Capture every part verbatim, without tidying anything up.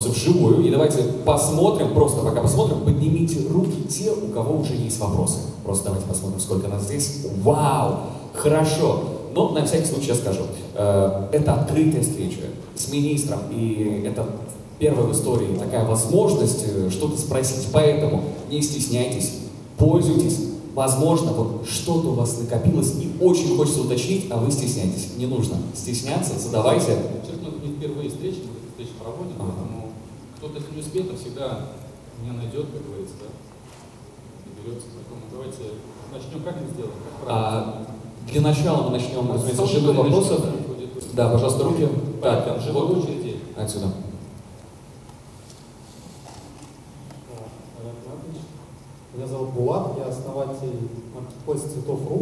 вопросы вживую. И давайте посмотрим, просто пока посмотрим, поднимите руки те, у кого уже есть вопросы. Просто давайте посмотрим, сколько нас здесь. Вау! Хорошо. Но на всякий случай я скажу. Это открытая встреча с министром, и это первая в истории такая возможность что-то спросить. Поэтому не стесняйтесь, пользуйтесь. Возможно, вот что-то у вас накопилось и очень хочется уточнить, а вы стесняетесь. Не нужно стесняться, задавайте. Честно, не впервые встречи, мы эти встречи проводим, ага. Поэтому кто-то, если не успеет, то всегда меня найдет, как говорится, да, и берется. Поэтому давайте начнем, как мы сделаем? Как а, для начала мы начнем, разумеется, с живых вопросов. Да, пожалуйста, руки. Так, там живой вот, очереди. Отсюда. Меня зовут Булат, я основатель маркетплейса Цветов.ру.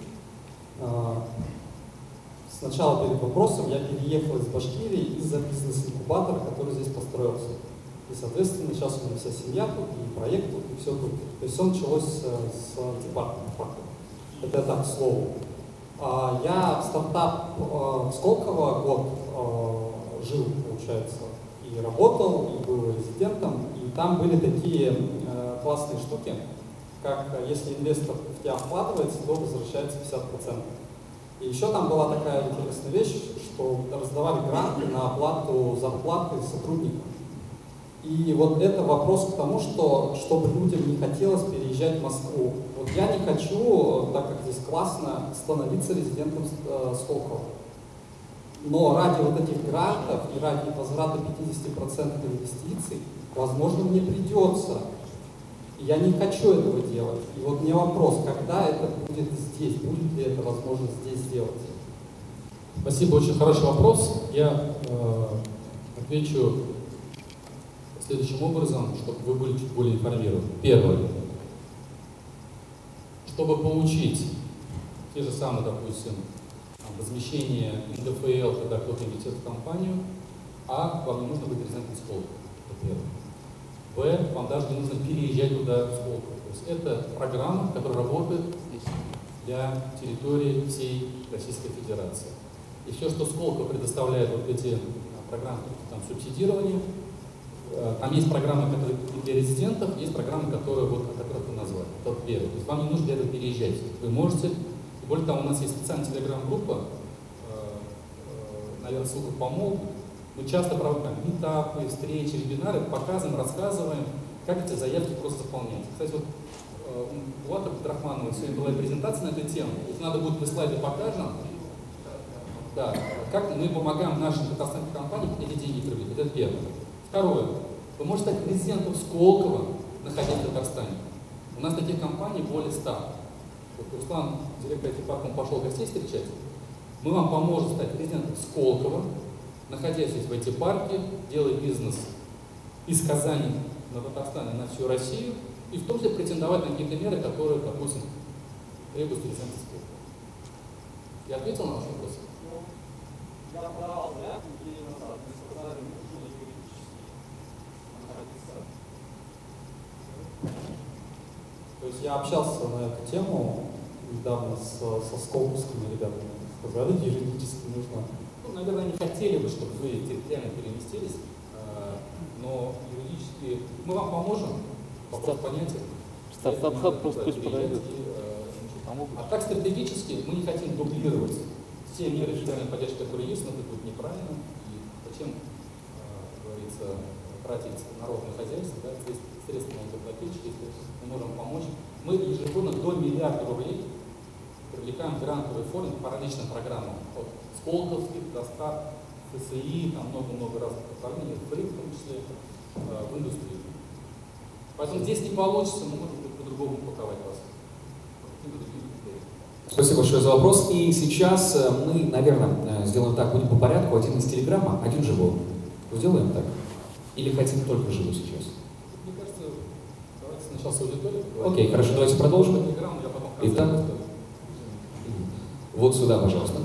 Сначала перед вопросом я переехал из Башкирии из-за бизнес-инкубатора, который здесь построился. И, соответственно, сейчас у меня вся семья тут, и проект тут, и все тут. То есть все началось с, с департамента. Это я так, к слову. Я в стартап в Сколково год жил, получается, и работал, и был резидентом. И там были такие классные штуки, как если инвестор в тебя вкладывается, то возвращается пятьдесят процентов. И еще там была такая интересная вещь, что раздавали гранты на оплату зарплаты сотрудникам. И вот это вопрос к тому, что чтобы людям не хотелось переезжать в Москву. Вот я не хочу, так как здесь классно, становиться резидентом Сколково. Но ради вот этих грантов и ради возврата пятидесяти процентов инвестиций, возможно, мне придется. Я не хочу этого делать. И вот мне вопрос, когда это будет здесь? Будет ли это возможно здесь сделать? Спасибо, очень хороший вопрос. Я э, отвечу следующим образом, чтобы вы были чуть более информированы. Первое. Чтобы получить те же самые, допустим, возмещение эн дэ эф эл, когда кто-то инвестирует в компанию, а вам не нужно быть резидентом Сколково. Это первое. Б, вам даже не нужно переезжать туда в Сколково. То есть это программа, которая работает для территории всей Российской Федерации. И все, что Сколково предоставляет вот эти программы там, субсидирования, там есть программы, которые для резидентов, есть программы, которые, вот, о которых вы назвали. Это первое. То есть вам не нужно для этого переезжать. Вы можете, и более того, у нас есть специальная телеграм-группа, наверное, ссылку помогут. Мы часто проводим митапы, встречи, вебинары, показываем, рассказываем, как эти заявки просто заполнять. Кстати, вот у Булата Абдрахманова сегодня была презентация на эту тему. Если надо будет, мы слайды покажем. Да, как мы помогаем нашим татарстанским компаниям эти деньги привлекать. Это первое. Второе. Вы можете стать резидентом Сколково, находясь в Татарстане. У нас таких компаний более ста. Вот Руслан, директор ай ти-парка, он пошел гостей встречать. Мы вам поможем стать резидентом Сколково, находясь здесь в ай ти-парке, делая бизнес из Казани на Татарстан и на всю Россию, и в том числе претендовать на какие-то меры, которые, допустим, требуют резидента Сколково. Я ответил на ваш вопрос? Я подавал заявку, и назад не сказали, То есть я общался на эту тему недавно с, со сколковскими ребятами. Сказали, юридически нужно. Ну, наверное, не хотели бы, чтобы вы территориально переместились, но юридически мы вам поможем, вопрос понятен. Стартап-хаб просто пусть подойдет. А так стратегически мы не хотим дублировать все меры федеральной поддержки, которые есть, но это будет неправильно. И зачем, как говорится, тратить народное хозяйство, да, средства налогоплательщиков, если мы можем помочь. Мы ежегодно до миллиарда рублей привлекаем грантовые фонды по различным программам. От Сколковских, Достат, эф эс и, там много-много разных направлений, в том числе в индустрии. Поэтому здесь не получится, мы можем по-другому упаковать вас. Спасибо большое за вопрос. И сейчас мы, наверное, сделаем так, будем по порядку. Один из телеграмма, один живой. Сделаем так? Или хотим только живой сейчас? Мне кажется, давайте сначала с аудиторией. Окей, хорошо, давайте продолжим. Итак, вот сюда, пожалуйста.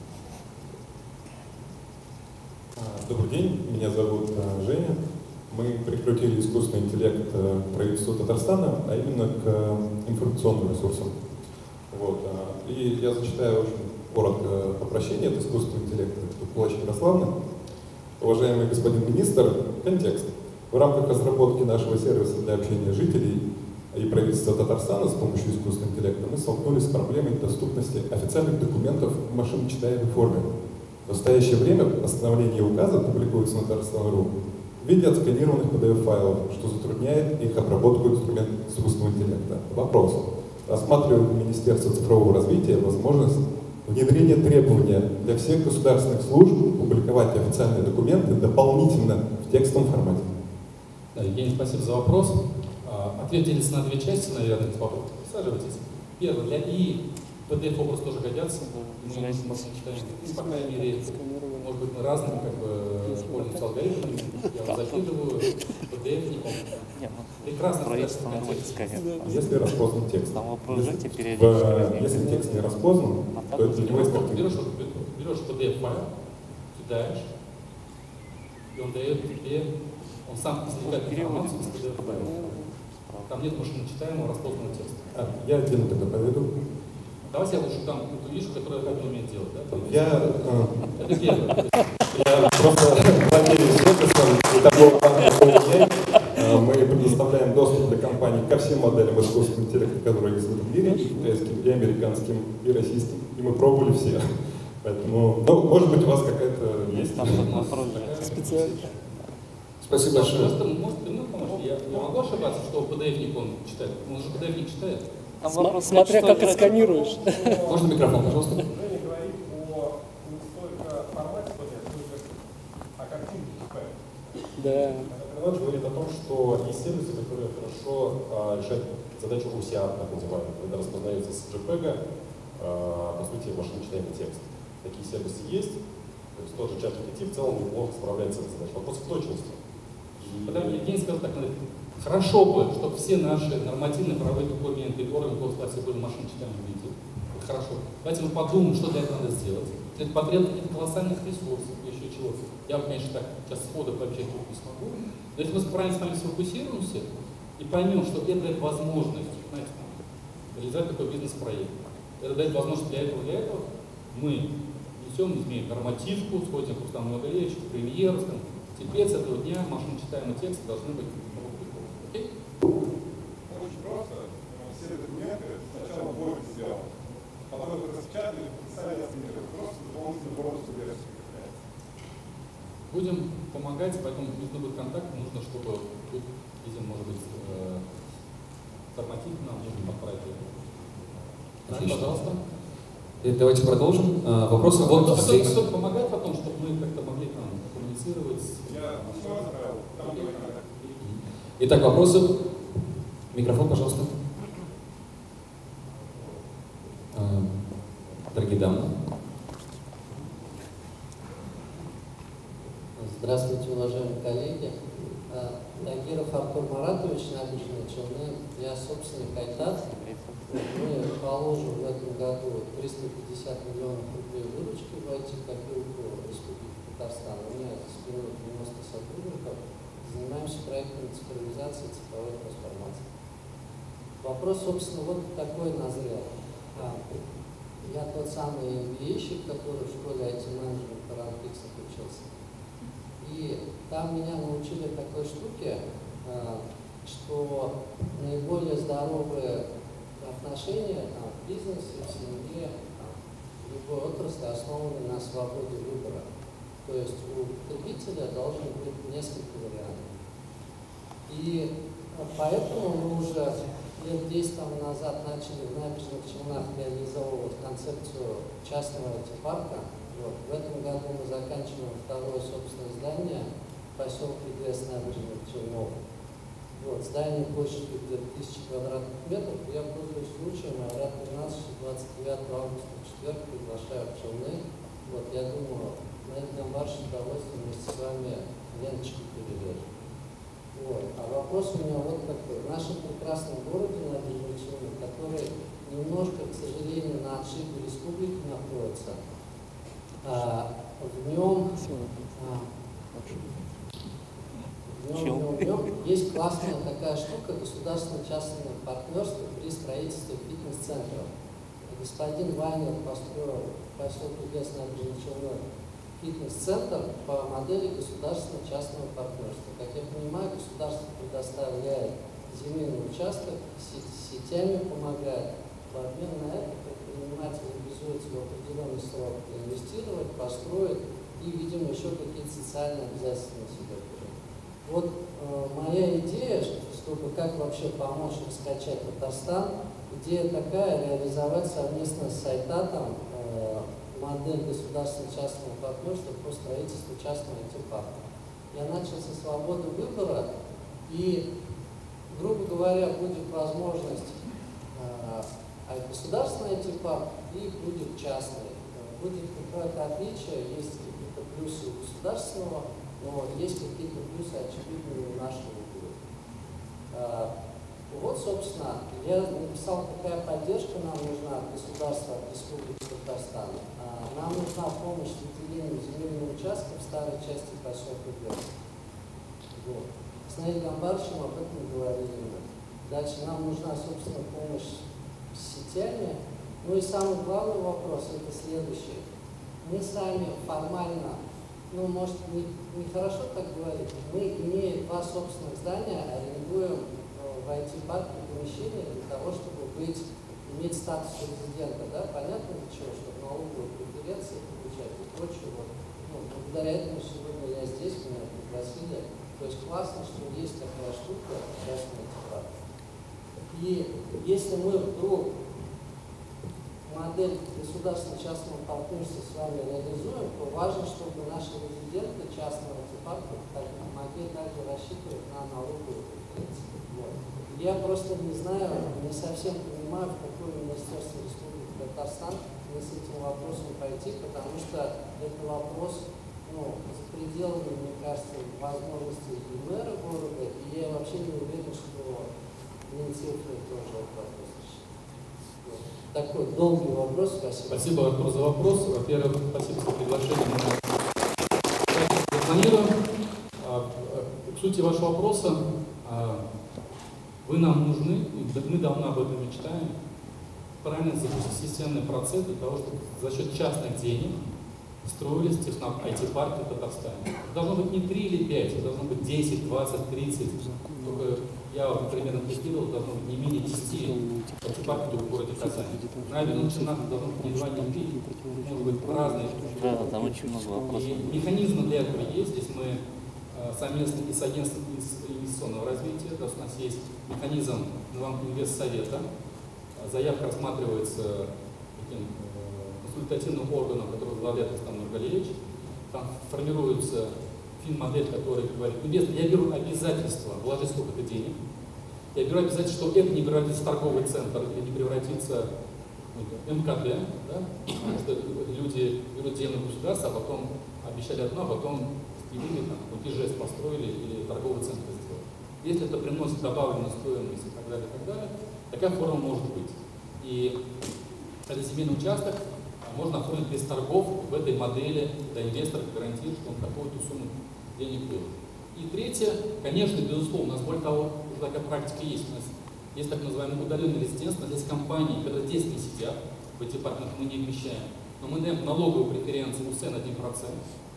Добрый день, меня зовут Женя. Мы прикрутили искусственный интеллект к правительству Татарстана, а именно к информационным ресурсам. Вот. И я зачитаю очень коротко обращение от искусственного интеллекта. Это Кулач Ярославна. Уважаемый господин министр, контекст. В рамках разработки нашего сервиса для общения жителей и правительства Татарстана с помощью искусственного интеллекта мы столкнулись с проблемой доступности официальных документов в машиночитаемой форме. В настоящее время постановления и указы публикуются на Татарстан точка ру в виде отсканированных пи ди эф-файлов, что затрудняет их обработку инструментов искусственного интеллекта. Вопрос. Рассматривает Министерство цифрового развития возможность внедрения требования для всех государственных служб публиковать официальные документы дополнительно в текстовом формате? Да, Евгений, спасибо за вопрос. Ответ делится на две части, наверное, этот вопрос. Присаживайтесь. Первое, для ИИ пи ди эф-образ тоже годятся. Мы читаем, ну, по крайней мере, может быть, мы разными как бы пользуемся алгоритмами. Я вам закидываю пи ди эф-ником. Прекрасно. Если распознан текст. Там вопрос же теперь в, если текст не распознан, то это для него есть картинка. Берешь, берешь пи ди эф-файл, кидаешь, и он дает тебе, он сам извлекает информацию из пи ди эф-файла. Там нет машиночитаемого распознанного текста. А, я отдельно тогда поведу. Давайте я лучше там эту вещь, которую я умею делать. Да? Я, э, Это первое. я просто владею сервисом и того эй ай. Мы предоставляем доступ для компаний ко всем моделям искусственного интеллекта, которые есть в этом мире, и китайским, и американским, и российским. И мы пробовали все. Поэтому, ну, может быть, у вас какая-то есть Специально. Спасибо большое. Просто, может, ты мне поможешь? Я, я могу ошибаться, что пи ди эф-ник он читает? Он же пи ди эф-ник читает. См- смотря как отсканируешь. Можно микрофон, пожалуйста? Женя говорит о не столько формате, сколько о картинке КП. Да. Иванович говорит о том, что есть сервисы, которые хорошо а, решают задачу о си ар, так называемую, когда распознается с JPEG, а, по сути, машиночитаемый текст. Такие сервисы есть, то есть тот же чат джи пи ти в целом неплохо справляется с этой задачей. Вопрос в точности. И... Потому что Евгений сказал так, хорошо бы, чтобы все наши нормативные правовые документы и органы госвласти были в машиночитаемом виде. Это хорошо. Давайте мы подумаем, что для этого надо сделать. Это потребует каких-то колоссальных ресурсов, еще чего-то. Я, конечно, так сейчас сходу пообещать не смогу. Но если мы правильно с вами сфокусируемся и поймем, что это дает возможность, знаете, там, реализовать такой бизнес-проект, это дает возможность для этого, для этого, мы несем, изменим нормативку, сходим к Руслану Магомедовичу, к премьеру, скажем, теперь с этого дня машиночитаемые тексты должны быть опубликованы. Окей? Очень просто. Все документы сначала Word сделал, потом их распечатали, подписали, отсмировали. Просто дополнительно бонусную версию прикрепляется. Будем помогать, поэтому нужно будет контакт, нужно, чтобы тут, видимо, может быть, э, форматив нам нужно отправить. Да, пожалуйста. И давайте продолжим. А, вопросы вот а здесь. кто-то помогает потом, чтобы мы как-то могли там коммуницировать? Я все отправил, там были контакты. Итак, вопросы. Микрофон, пожалуйста. А, дорогие дамы. Здравствуйте, уважаемые коллеги. Тагиров Артур Маратович, Набережные Челны. Я собственник Айтат. Мы положим в этом году триста пятьдесят миллионов рублей выручки в ай ти-копилку Республики Татарстан. У меня за спиной девяносто сотрудников. Занимаемся проектами цифровизации и цифровой трансформации. Вопрос, собственно, вот такой назрел. Я тот самый эм би эй-щик, который в школе ай ти-менеджмента в Ранпиксах учился. И там меня научили такой штуке, что наиболее здоровые отношения там, в бизнесе, в семье, там, в любой отрасли основаны на свободе выбора. То есть у потребителя должен быть несколько вариантов. И поэтому мы уже лет десять тому назад начали в Набережных Челнах реализовывать концепцию частного ай ти-парка. Вот. В этом году мы заканчиваем второе собственное здание в поселке Грес Набережных Челнов. Вот, здание площадью где-то тысяча квадратных метров. Я пользуюсь случаем, а рад тринадцать двадцать девятого августа в четверг приглашаю в Челны. Вот, я думаю, на этом ваше удовольствие вместе с вами ленточку перережем. Вот. А вопрос у меня вот такой. В нашем прекрасном городе Набережные Челны, который немножко, к сожалению, на отшибе республики находится, а, в нем... А, В нем, в нем, в нем есть классная такая штука государственно-частное партнерство при строительстве фитнес-центров. Господин Вайнер построил в поселке Лес Набережные Челны фитнес-центр по модели государственно-частного партнерства. Как я понимаю, государство предоставляет земельный участок, сетями помогает. В обмен на это предприниматель обязуется в определенный срок инвестировать, построить и, видимо, еще какие-то социальные обязательства на себя берет. Вот э, моя идея, чтобы как вообще помочь раскачать Татарстан, идея такая: реализовать совместно с Айтатом э, модель государственно-частного партнерства по строительству частного ай ти-парка. Я начал со свободы выбора, и, грубо говоря, будет возможность э, государственный ай ти-парк и будет частный. Будет какое-то отличие, есть какие-то плюсы у государственного, но есть какие-то плюсы очевидные у нашего будет. Вот, собственно, я написал, какая поддержка нам нужна от государства, от Республики Татарстан. Нам нужна помощь в выделении земельного участка в старой части поселка Бердск. Вот. С Наилем Гамбаровичем об этом говорили. Дальше нам нужна, собственно, помощь с сетями. Ну и самый главный вопрос – это следующий. Мы сами формально, ну, может, не, не хорошо так говорить, мы, имея два собственных здания, арендуем в ай ти-парке помещение для того, чтобы быть, иметь статус резидента. Да? Понятно для чего? Чтобы налоговые преференции получать и прочее. Вот. Ну, благодаря этому сегодня я здесь, меня пригласили. То есть классно, что есть такая штука, частный ай ти-парк. И если мы вдруг модель государственно-частного партнерства с вами реализуем, то важно, чтобы наши резиденты частного ай ти-парка могли также рассчитывать на налоговые преференции. Вот. Я просто не знаю, не совсем понимаю, в какое министерство Республики Татарстан мы с этим вопросом пойти, потому что это вопрос, ну, за пределами, мне кажется, возможностей и мэра города, и я вообще не уверен, что Минцифры тоже этот вопрос решит. Такой долгий вопрос, спасибо. Спасибо, Артур, за вопрос. Во-первых, спасибо за приглашение. Мы планируем. К сути вашего вопроса, вы нам нужны, мы давно об этом мечтаем, правильно запустить системный процесс для того, чтобы за счет частных денег строились ай ти-парки в Татарстане. Должно быть не три или пять, должно быть десять, двадцать, тридцать. Только я вот примерно тестировал, должно быть не менее десяти ай ти-парков в городе Казани. Наверное, лучше надо должно быть не два, не три, может быть разные. Да, там очень много вопросов. И механизмы для этого есть. Здесь мы совместно и с агентством инвестиционного развития, то есть у нас есть механизм инвестсовета. Заявка рассматривается таким консультативным органом, который возглавляет Рустам Нургалиевич. Там формируется финмодель, который говорит: инвестор, я беру обязательство вложить сколько-то денег, я беру обязательство, что это не превратится в торговый центр или не превратится в эм ка дэ, да? Потому что люди берут деньги в государство, а потом обещали одно, а потом или там ИЖЭС построили или торговый центр сделали. Если это приносит добавленную стоимость и так далее, и так далее, такая форма может быть. И этот земельный участок можно оформить без торгов в этой модели, когда инвестор гарантирует, что он какую-то сумму денег выложит. И третье, конечно, безусловно, у нас более того, уже такая практика есть. У нас есть так называемый удаленный резидентство, здесь компании, когда здесь не сидят, в этих парках мы не вмещаем, но мы даем налоговую преференцию у СЭН один процент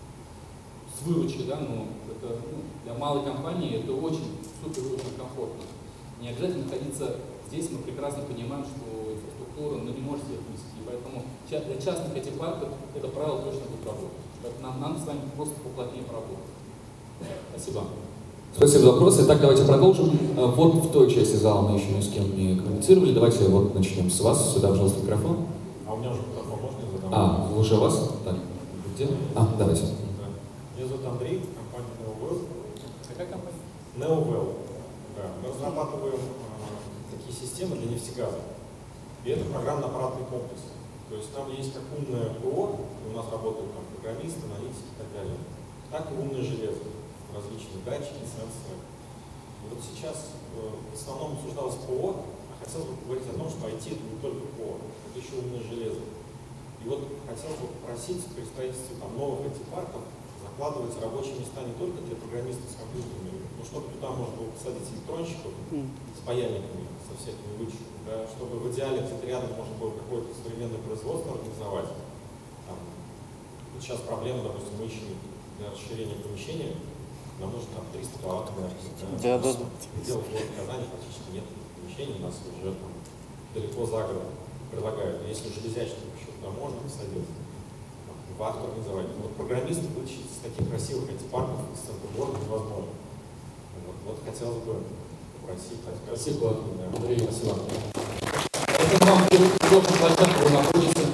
с выручки, да, ну, это, ну, для малой компании это очень супер, очень комфортно. Не обязательно находиться здесь, мы прекрасно понимаем, что инфраструктура ну, не может себе вместить, поэтому для частных этих парков это правило точно будет работать. Нам, нам с вами просто поплотнее поработать. Спасибо. Спасибо за вопрос. Итак, давайте продолжим. Вот в той части зала мы еще ни с кем не коммуницировали. Давайте вот начнем с вас. Сюда, пожалуйста, микрофон. А у меня уже микрофон, можно я задам? А, уже вас? Так, где? А, давайте. Меня зовут Андрей, компания NeoWell. Какая компания? NeoWell. Да. Мы разрабатываем э, такие системы для нефтегаза. И это программно-аппаратный комплекс. То есть там есть как умное ПО, у нас работают там программисты, аналитики и так далее, так и умное железо, различные датчики, сенсоры. И вот сейчас э, в основном обсуждалось ПО, а хотелось бы поговорить о том, что ай ти это не только ПО, это еще умное железо. И вот хотелось бы попросить при строительстве там, новых ай ти-парков закладывать рабочие места не только для программистов с компьютерами, но чтобы туда можно было посадить электронщиков с паяльниками, со всякими вычетами, да, чтобы в идеале где-то рядом можно было какое-то современное производство организовать, там, Вот сейчас проблема, допустим, мы ищем для расширения помещения, нам нужно там триста киловатт энергии. Да, да, да. Дело в городе Казани практически нет помещений, у нас уже там, далеко за городом предлагают. Но если железячник еще туда можно посадить, вахту организовать. Но вот программисты вытащить из таких красивых этих парков из центра города невозможно. Вот, вот хотелось бы попросить. Спасибо, да. Андрей. Спасибо. Это вам удобная площадка, вы находитесь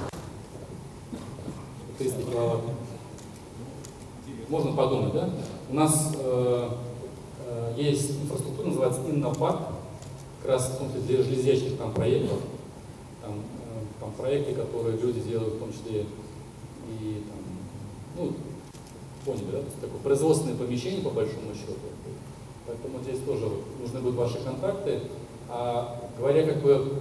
триста киловатт. Можно подумать, да? У нас э, э, есть инфраструктура, называется Иннопарк, как раз в том числе для железячных там проектов. Там, э, там проекты, которые люди делают, в том числе и там, ну, поняли, да? То есть такое производственное помещение по большому счету. Поэтому здесь тоже нужны будут ваши контакты. А говоря как бы,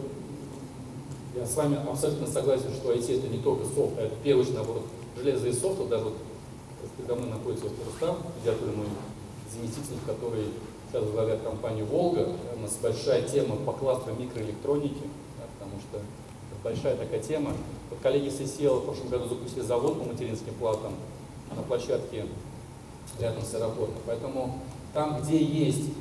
я с вами абсолютно согласен, что ай ти это не только софт, а это в первую очередь, наоборот, железо и софт. Вот даже вот передо мной находится вот Рустам, педиатр мой заместитель, который сейчас возглавляет компанию «Волга». У нас большая тема по кластеру микроэлектроники, да, потому что это большая такая тема. Вот коллеги с ИСИЭЛ в прошлом году запустили завод по материнским платам на площадке рядом с аэропортом. Поэтому там, где есть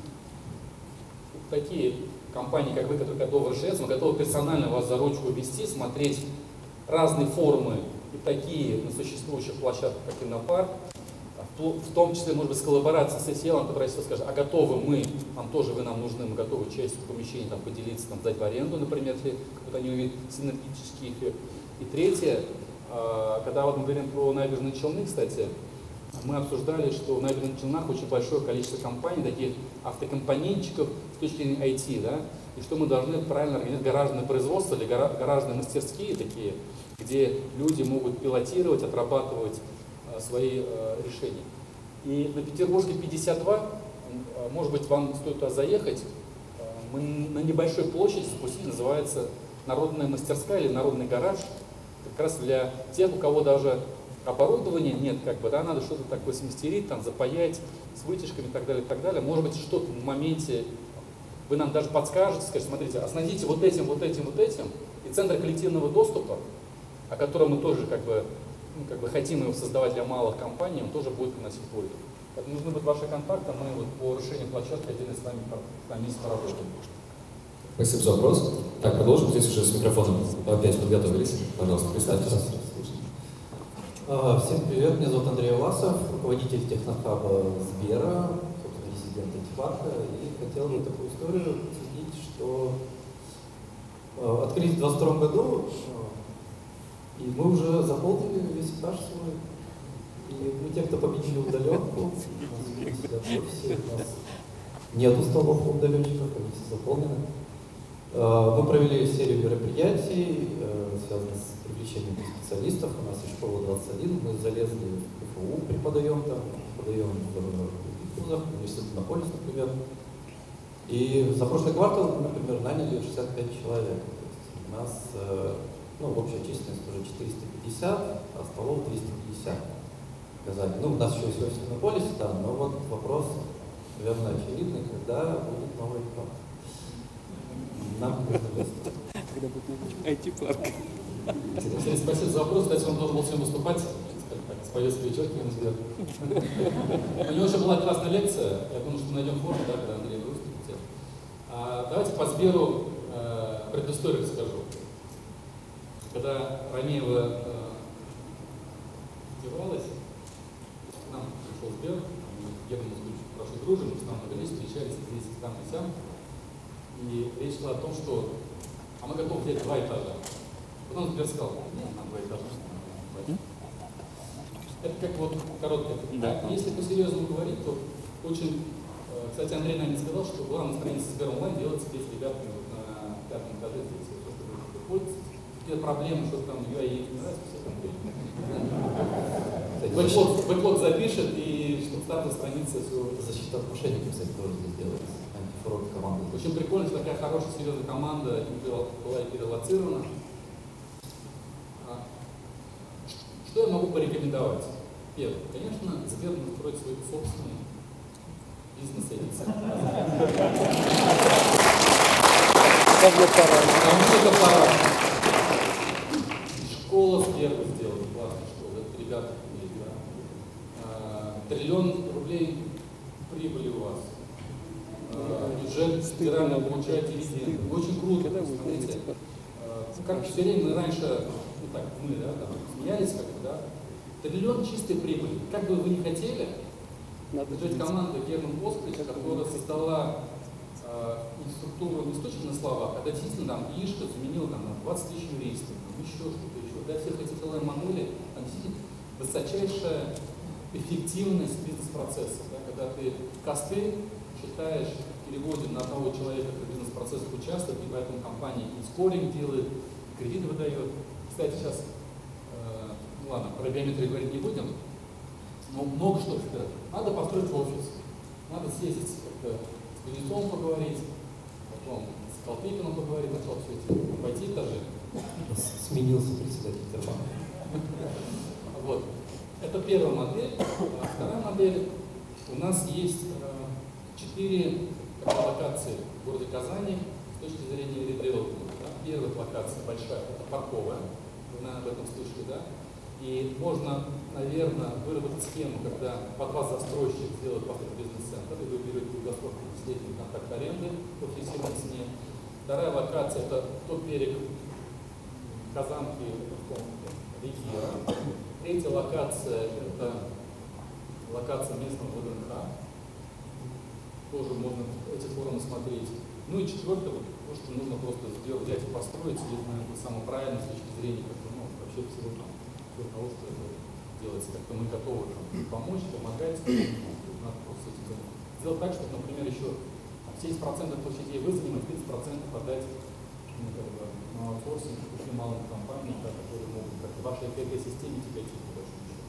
такие компании, как вы, которые готовы расширяться, мы готовы персонально вас за ручку вести, смотреть разные форумы и такие на существующих площадках, как Иннопарк, в том числе, может быть, с коллаборацией с ИСИЭЛ, который сейчас скажет, а готовы мы, нам тоже вы нам нужны, мы готовы частью помещений там, поделиться, там, сдать в аренду, например, если вот они увидят синергетический эффект. И третье, когда вот мы говорим про набережные Челны, кстати, мы обсуждали, что в набережных Челнах очень большое количество компаний, таких автокомпонентчиков с точки зрения ай ти, да, и что мы должны правильно организовать гаражное производство или гаражные мастерские такие, где люди могут пилотировать, отрабатывать а, свои а, решения. И на Петербургской пятьдесят два, а, может быть, вам стоит туда заехать, а, мы на небольшой площади запустили, называется народная мастерская или народный гараж, как раз для тех, у кого даже оборудования нет, как бы, да, надо что-то такое смастерить, там, запаять с вытяжками и так далее, и так далее. Может быть, что-то в моменте вы нам даже подскажете, скажете, смотрите, оснастите вот этим, вот этим, вот этим, и центр коллективного доступа, о котором мы тоже как бы, ну, как бы хотим его создавать для малых компаний, он тоже будет приносить пользу. Поэтому нужны будут ваши контакты, мы вот по решению площадки отдельно с вами вместе поработаем. Спасибо за вопрос. Так, продолжим. Здесь уже с микрофоном опять подготовились. Пожалуйста, представьтесь. Всем привет, меня зовут Андрей Власов, руководитель технохаба Сбера, собственно, резидент Антипарка, и хотел бы такую историю обсудить, что э, открылись в двадцать втором году, э, и мы уже заполнили весь этаж свой, и мы те, кто победили удаленку, у нас нету столов у удаленщиков, они все заполнены. Э, мы провели серию мероприятий, э, связанных с привлечением специалистов. У нас есть школа двадцать один, мы залезли в КФУ, преподаем там, преподаем в вузах, университет Иннополис, например. И за прошлый квартал, например, наняли шестьдесят пять человек. То есть у нас, ну, общая численность уже четыреста пятьдесят, а столов триста пятьдесят в Казани. Ну, у нас еще есть офис в Иннополисе там, но вот вопрос, наверное, очевидный, когда будет новый парк. Нам нужно место. Когда будет ай ти-парк. Спасибо за вопрос. Кстати, он должен был сегодня выступать с повесткой вечерки, на мой взгляд. У него еще была классная лекция. Я думаю, что мы найдем форму, да, когда Андрей выступит. А, давайте по Сберу э, предысторию расскажу. Когда Ранеева э, девалась, к нам пришел Сбер, я думаю, что хорошо дружим, мы с нами много лет встречались здесь, там и сям. И речь шла о том, что а мы готовы взять два этажа. Потом Сбер сказал, нет, нам два этажа. Это как вот короткое. Да. Если по-серьезному говорить, то очень... Кстати, Андрей нам не сказал, что главная страница Сбер онлайн делается здесь ребятами вот на пятом этаже, здесь то, что вы пользуетесь. Какие-то проблемы, что там ю ай не нравится, все там будет. Бэклог запишет, и чтобы стартовая страница все... Защита от мошенников, кстати, тоже здесь делается. Антифрод команда. Очень прикольно, что такая хорошая, серьезная команда была перелоцирована. Что я могу порекомендовать? Первое. Конечно, Сбер может строить свой собственный бизнес-эдиция. Кому это пора? Школа Сбер сделала, классная школа. Это ребята триллион рублей прибыли у вас. Э, бюджет федеральный получает дивиденды. Очень круто, смотрите. Э, как все время мы раньше, ну так, мы, да, там, смеялись как-то, да, триллион чистой прибыли. Как бы вы ни хотели, держать команду Герман Оскарич, которая создала э, структуру не точно на словах, а действительно там ИШКа заменила там, на двадцать тысяч юристов, там, еще что-то еще. Для всех этих эл эм-моделей там действительно высочайшая эффективность бизнес-процесса. Да, когда ты косты считаешь в переводе на одного человека, который в бизнес-процессах участвует, и поэтому компания и скоринг делает, кредиты выдает. Кстати, сейчас, э, ну ладно, про биометрию говорить не будем, но много что сказать. Надо построить офис, надо съездить как-то с Кузнецовым поговорить, потом с Колпейкиным поговорить, а что все эти, пойти этажи. Сменился председатель Тербанка. Вот. Это первая модель. А вторая модель. У нас есть четыре э, локации в городе Казани с точки зрения ритейла. Да? Первая локация большая, это парковая. Вы, наверное, об этом слышали, да? И можно, наверное, выработать схему, когда под вас застройщик сделает ваш бизнес-центр, и вы берете долгосрочный последний контракт аренды по фиксированной цене. Вторая локация – это тот берег Казанки, реки. Третья локация – это локация местного ВДНХ. Тоже можно эти форумы смотреть. Ну и четвертое, вот, то, что нужно просто сделать, взять и построить, и, наверное, самое правильное с точки зрения как бы, ну, вообще всего там, всего того, что это делается. Как-то мы готовы там, помочь, помогать, надо просто этим заниматься. Сделать так, чтобы, например, еще семьдесят процентов площадей вы занимаете, тридцать процентов отдать ну, как бы, на аутсорсинг очень малым компаниям, да, которые могут как в вашей экосистеме тебя идти по большому счету.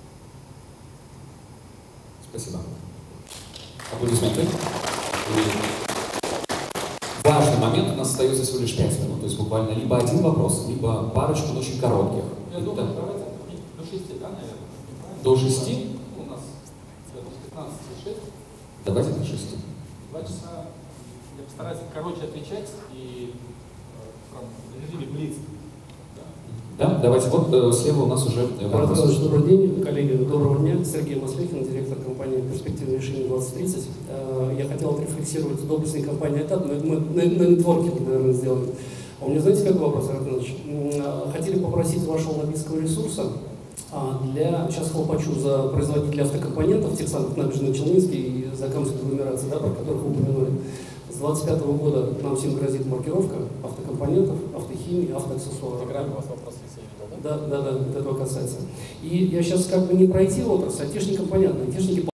Спасибо. Аплодисменты. Важный момент, у нас остается всего лишь пять минут, то есть буквально либо один вопрос, либо парочку, но очень коротких. Я думаю, да. Давайте до шести, да, наверное? До шести? Ну, у нас пятнадцать и шесть. Давайте до шести. Два часа. Я постараюсь короче отвечать и в режиме блиц. Да, давайте, вот э, слева у нас уже вопрос. Добрый день, коллеги, доброго дня. Сергей Маслехин, директор компании «Перспективное решение двадцать тридцать». Я хотел отрефлексировать доблестной компании «Этап», но мы на, на нетворкинге, наверное, сделаем. А у меня, знаете, какой вопрос, Ратанович? Хотели попросить вашего лоббистского ресурса для, сейчас хлопочу за производителей автокомпонентов, тех самых Набережно-Челнинский и Закамской агломерации, да, про которых вы упомянули. С двадцать пятого года нам всем грозит маркировка автокомпонентов, автохимии, автоаксессуаров. В у вас вопрос, если я видел, да? Да, да, да, этого касается. И я сейчас как бы не про ай ти-отрасль, а техникам понятно. Техники